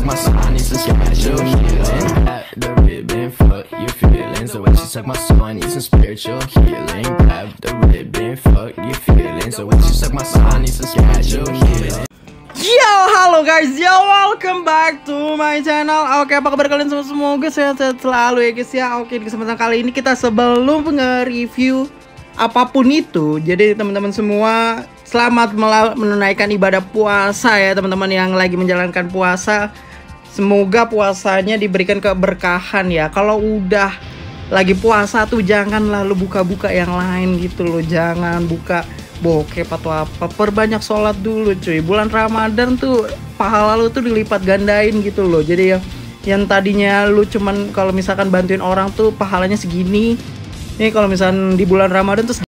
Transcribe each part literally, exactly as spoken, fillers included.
suck my soul, I need some spiritual healing. Grab the ribbon, fuck your feelings. The way she suck my soul, I need some spiritual healing. Grab the ribbon, fuck your feelings. The way she suck my soul, I need some spiritual healing. Yo, halo guys, yo, welcome back to my channel. Oke, apa kabar kalian semua? Semoga sehat-sehat selalu ya guys ya. Oke, di kesempatan kali ini kita sebelum nge-review apapun itu, jadi teman-teman semua selamat menunaikan ibadah puasa ya teman-teman yang lagi menjalankan puasa. Semoga puasanya diberikan keberkahan ya. Kalau udah lagi puasa tuh jangan lalu buka-buka yang lain gitu loh. Jangan buka bokep atau apa, perbanyak sholat dulu cuy. Bulan Ramadan tuh pahala lu tuh dilipat gandain gitu loh. Jadi yang yang tadinya lu cuman kalau misalkan bantuin orang tuh pahalanya segini, nih kalau misalkan di bulan Ramadan tuh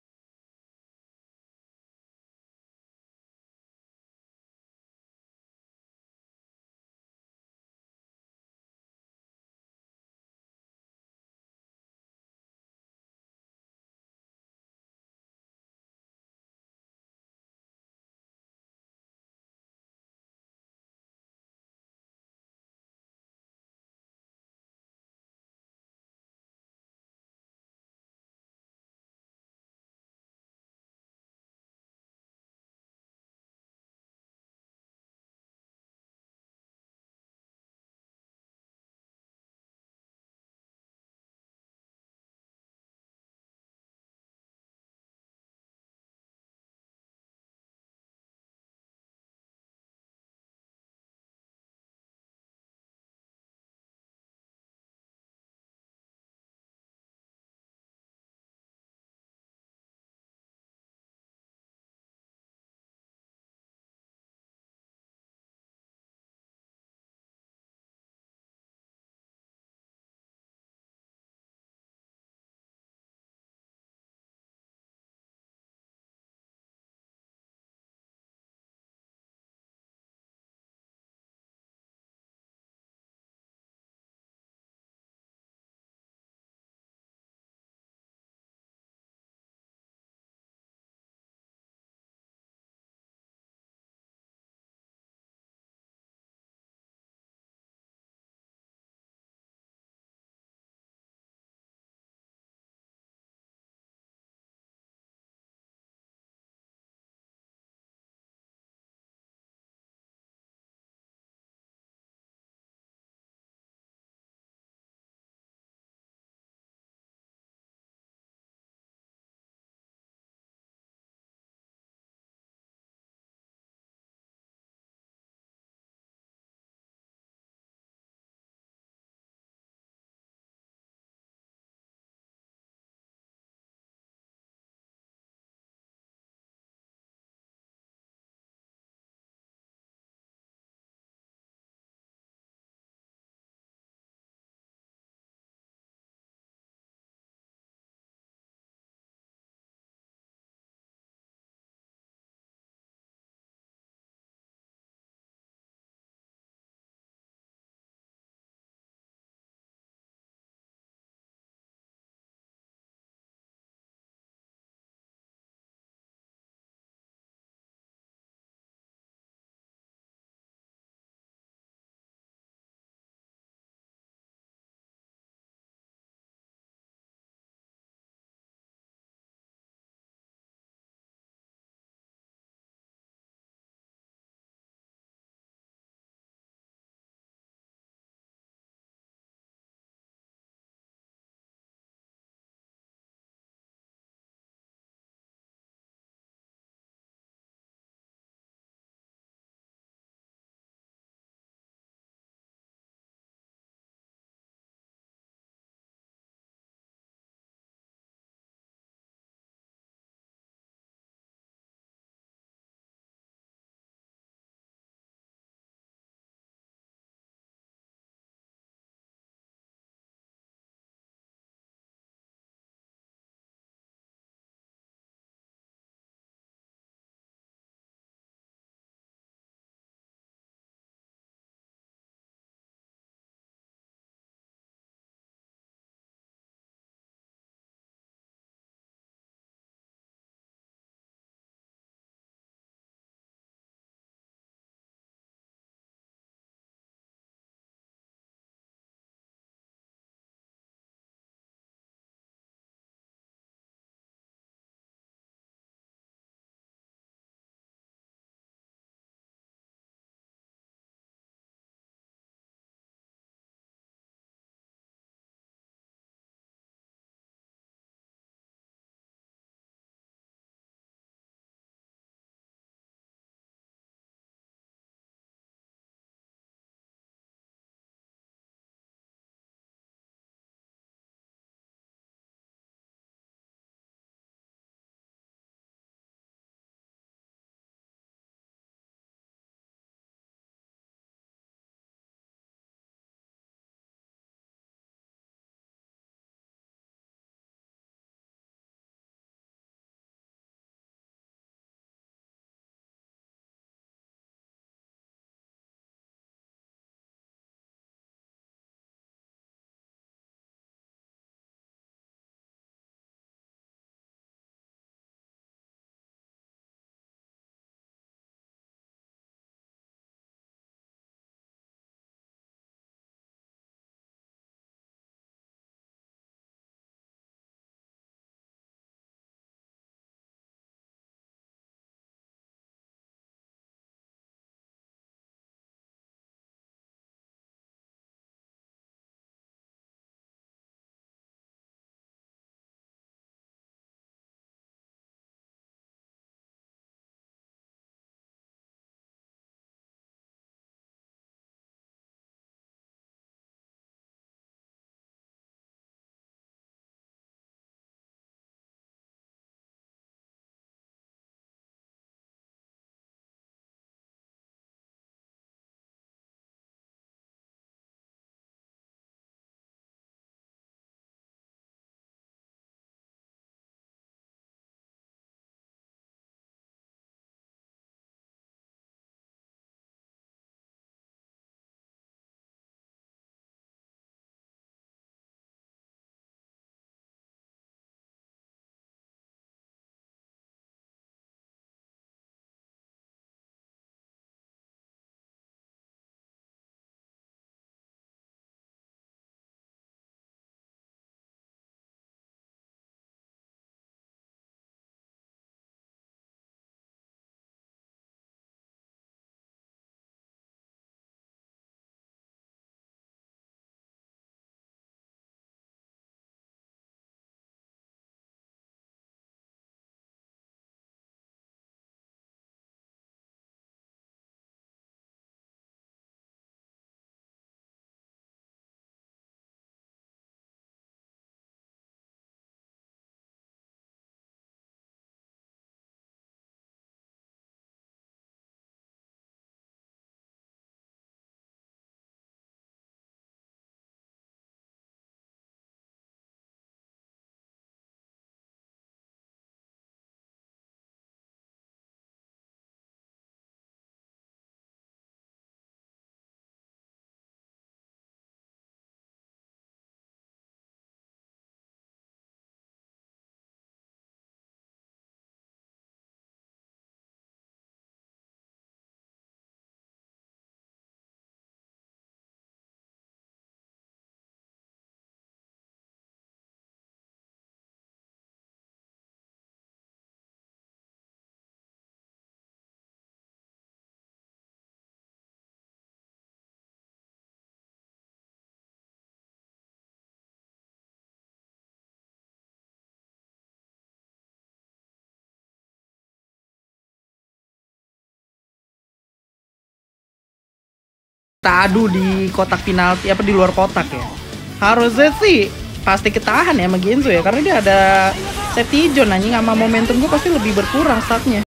kita adu di kotak penalti apa di luar kotak ya. Harusnya sih pasti ketahan ya sama Genzo ya, karena dia ada safety zone anjing, sama momentum gue pasti lebih berkurang statnya.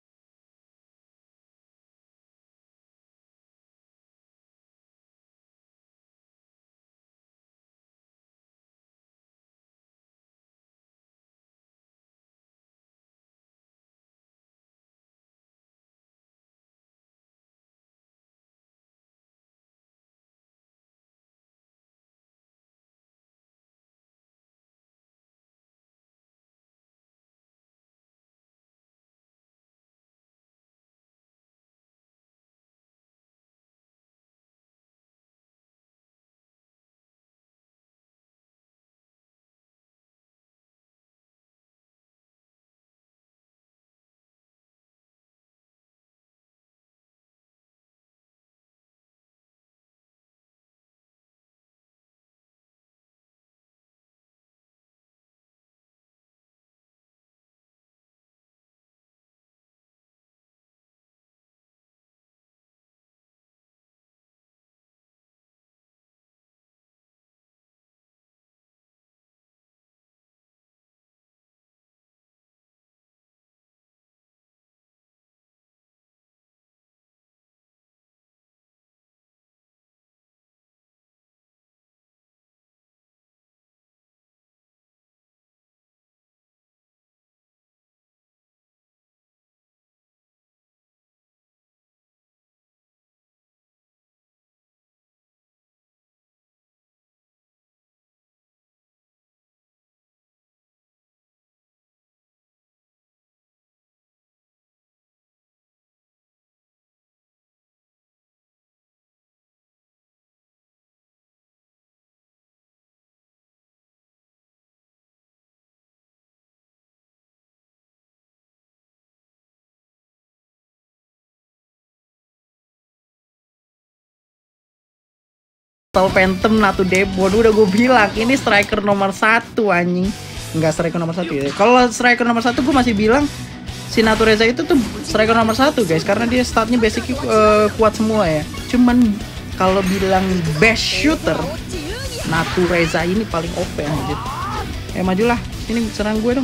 Total Phantom Natu Debo, udah gue bilang ini striker nomor satu anjing. Enggak striker nomor satu ya. Kalau striker nomor satu gue masih bilang si Natureza itu tuh striker nomor satu guys, karena dia statnya basicnya uh, kuat semua ya. Cuman kalau bilang best shooter, Natureza ini paling O P anjir. Eh majulah, sini serang gue dong.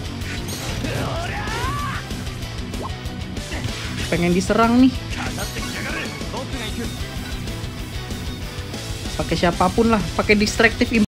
Pengen diserang nih. Pakai siapapun lah, pakai distractive